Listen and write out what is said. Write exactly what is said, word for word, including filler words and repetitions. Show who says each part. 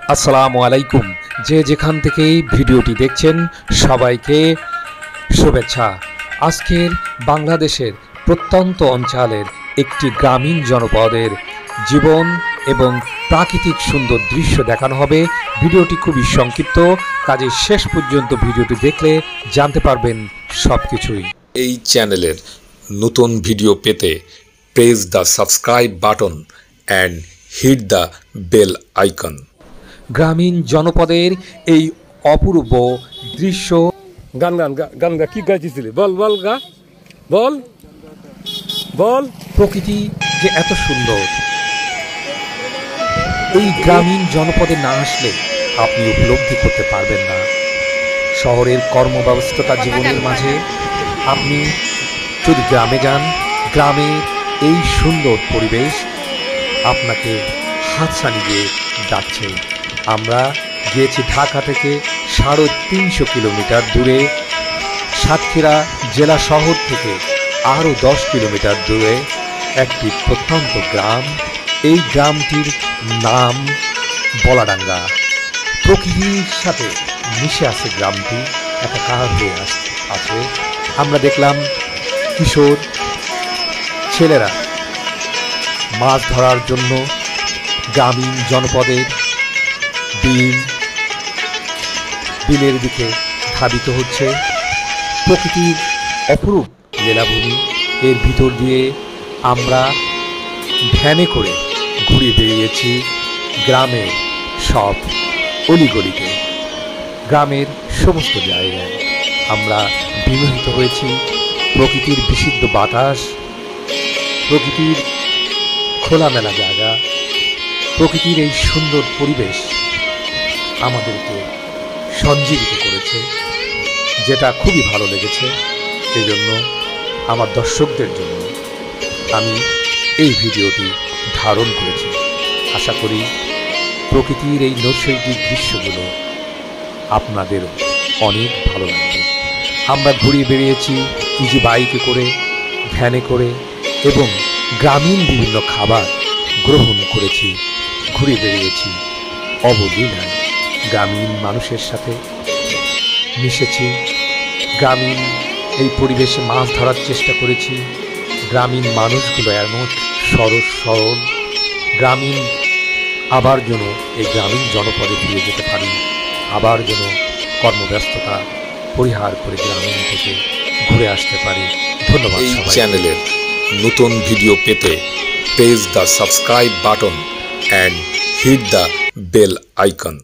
Speaker 1: আসসালামু আলাইকুম। যে যেখান থেকেই ভিডিওটি দেখছেন সবাইকে শুভেচ্ছা। আজকের বাংলাদেশের প্রত্যন্ত অঞ্চলের একটি গ্রামীণ জনপদের জীবন এবং প্রাকৃতিক সুন্দর দৃশ্য দেখানো হবে। ভিডিওটি খুবই সংক্ষিপ্ত, কাজে শেষ পর্যন্ত ভিডিওটি দেখলে জানতে পারবেন সব কিছুই।
Speaker 2: এই চ্যানেলের নতুন ভিডিও পেতে press the subscribe button and hit the bell icon.
Speaker 1: গ্রামীণ জনপদের এই অপূর্ব দৃশ্য।
Speaker 3: গান গান গান গা কি গাইছিলি? বল বল গা বল বল।
Speaker 1: প্রকৃতি যে এত সুন্দর, এই গ্রামীণ জনপদে না আসলে আপনি উপলব্ধি করতে পারবেন না। শহরের কর্মব্যস্ততা জীবনের মাঝে আপনি যদি গ্রামে যান, গ্রামে এই সুন্দর পরিবেশ আপনাকে হাতছানি দিয়ে ডাকছে। আমরা গিয়েছি ঢাকা থেকে সাড়ে তিনশো কিলোমিটার দূরে, সাতক্ষীরা জেলা শহর থেকে আরও দশ কিলোমিটার দূরে একটি প্রত্যন্ত গ্রাম। এই গ্রামটির নাম বলাডাঙ্গা। প্রকৃতির সাথে মিশে আছে গ্রামটি, একাকার হয়ে আছে। আমরা দেখলাম কিশোর ছেলেরা মাছ ধরার জন্য গ্রামীণ জনপদের বিল বিলের দিকে ধাবিত হচ্ছে। প্রকৃতির অপরূপ লীলাভূমি, এর ভিতর দিয়ে আমরা ভ্যানে করে ঘুরে বেরিয়েছি গ্রামের সব অলিগলিতে, গ্রামের সমস্ত জায়গায়। আমরা বিমোহিত হয়েছি প্রকৃতির বিশুদ্ধ বাতাস, প্রকৃতির খোলামেলা জায়গা, প্রকৃতির এই সুন্দর পরিবেশ আমাদেরকে সঞ্জীবিত করেছে, যেটা খুবই ভালো লেগেছে। এই জন্য আমার দর্শকদের জন্য আমি এই ভিডিওটি ধারণ করেছি। আশা করি প্রকৃতির এই নৈসর্গিক দৃশ্যগুলো আপনাদেরও অনেক ভালো লাগবে। আমরা ঘুরিয়ে বেরিয়েছি ইজি বাইকে করে, ভ্যানে করে, এবং গ্রামীণ বিভিন্ন খাবার গ্রহণ করেছি, ঘুরে বেরিয়েছি অবলীলায়। গ্রামীণ মানুষের সাথে মিশেছি, গ্রামীণ এই পরিবেশে মাছ ধরার চেষ্টা করেছি। গ্রামীণ মানুষগুলো এমন সরস সরল, গ্রামীণ আবার যেন এই গ্রামীণ জনপদে ফিরে যেতে পারি, আবার যেন কর্মব্যস্ততা পরিহার করে গ্রামীণ থেকে ঘুরে আসতে পারি। ধন্যবাদ।
Speaker 2: এই চ্যানেলের নতুন ভিডিও পেতে press the subscribe button and hit the bell icon.